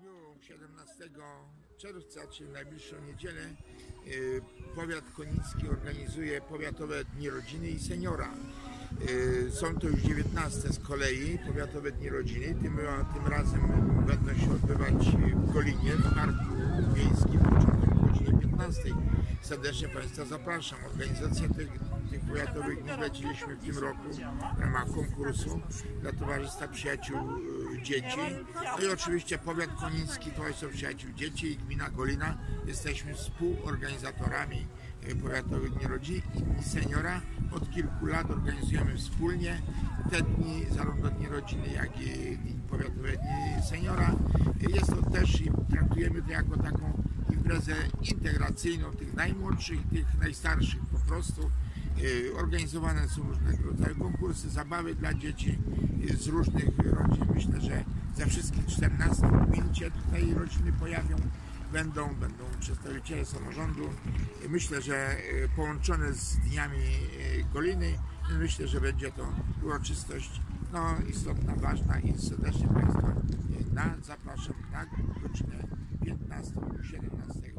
dniu 17 czerwca, czyli w najbliższą niedzielę, powiat koniński organizuje Powiatowe Dni Rodziny i Seniora. Są to już 19 z kolei Powiatowe Dni Rodziny. Tym razem będą się odbywać w Golinie, w Parku Miejskim, początek o godzinie 15. Serdecznie Państwa zapraszam. Organizację tych powiatowych dni zleciliśmy w tym roku w ramach konkursu dla Towarzystwa Przyjaciół Dzieci. No i oczywiście Powiat Koniński, Towarzystwo Przyjaciół Dzieci i Gmina Golina. Jesteśmy współorganizatorami Powiatowych Dni Rodziny i Seniora. Od kilku lat organizujemy wspólnie te dni, zarówno Dni Rodziny, jak i Powiatowe Dni Seniora. Jest to też i traktujemy to jako taką imprezę integracyjną tych najmłodszych, tych najstarszych po prostu. Organizowane są różnego rodzaju konkursy, zabawy dla dzieci z różnych rodzin. Myślę, że ze wszystkich 14 gmin się tutaj rodziny pojawią. Będą przedstawiciele samorządu. Myślę, że połączone z dniami Goliny, myślę, że będzie to uroczystość istotna, ważna i serdecznie Państwa zapraszam na godzinę 15-17.